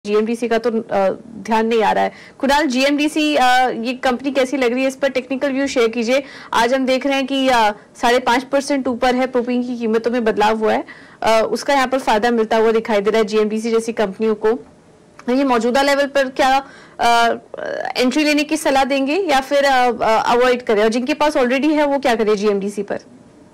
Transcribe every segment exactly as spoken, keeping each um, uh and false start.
GMDC का तो ध्यान नहीं आ रहा है। कुणाल, जीएमडीसी ये कंपनी कैसी लग रही है, इस पर टेक्निकल व्यू शेयर कीजिए। आज हम देख रहे हैं कि साढ़े पांच परसेंट ऊपर है, प्रोपीन की कीमतों में बदलाव हुआ है, आ, उसका यहाँ पर फायदा मिलता हुआ दिखाई दे रहा है जीएमडीसी जैसी कंपनियों को। ये मौजूदा लेवल पर क्या आ, एंट्री लेने की सलाह देंगे या फिर अवॉइड करें, और जिनके पास ऑलरेडी है वो क्या करे जीएमडीसी पर?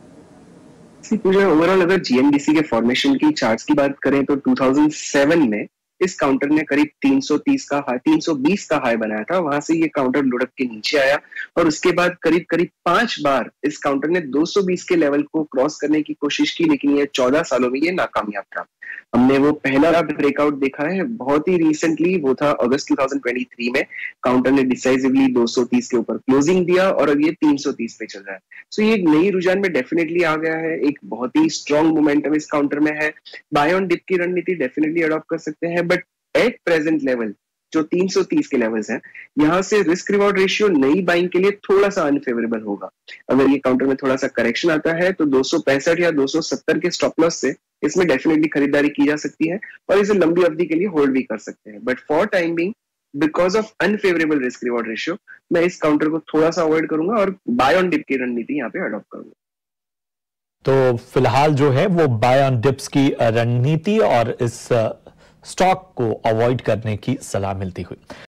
ओवरऑल अगर जीएमडीसी के फॉर्मेशन की चार्ट्स की बात करें तो दो हज़ार सात में इस काउंटर ने करीब तीन सौ तीस का हाई तीन सौ बीस का हाई बनाया था। वहां से ये काउंटर लुढ़क के नीचे आया और उसके बाद करीब करीब पांच बार इस काउंटर ने दो सौ बीस के लेवल को क्रॉस करने की कोशिश की, लेकिन ये चौदह सालों में ये नाकामयाब था। हमने वो पहला ब्रेकआउट देखा है बहुत ही रिसेंटली, वो था अगस्त दो हज़ार तेईस में। काउंटर ने डिसाइसिवली दो सौ तीस के ऊपर क्लोजिंग दिया और अब ये तीन सौ तीस पे चल रहा है। सो ये एक नई रुझान में डेफिनेटली आ गया है। एक बहुत ही स्ट्रॉन्ग मोमेंटम इस काउंटर में है। बाय ऑन डिप की रणनीति डेफिनेटली अडॉप्ट कर सकते हैं, बट एट प्रेजेंट लेवल जो तीन सौ तीस के लेवल्स हैं, यहां से रिस्क रिवॉर्ड रेशियो नई बाइंग के लिए थोड़ा सा अनफेवरेबल होगा। अगर ये काउंटर में थोड़ा सा करेक्शन आता है तो दो सौ पैंसठ या दो सौ सत्तर के स्टॉप लॉस से इसमें डेफिनेटली खरीदारी की जा सकती है और इसे लंबी अवधि के लिए होल्ड भी कर सकते हैं। But for time being, because of unfavourable risk reward ratio, मैं इस काउंटर को थोड़ा सा अवॉइड करूंगा और बाय ऑन डिप की रणनीति यहाँ पे अडॉप्ट करूंगा। तो फिलहाल जो है वो बाय ऑन डिप्स की रणनीति और इस स्टॉक को अवॉइड करने की सलाह मिलती हुई।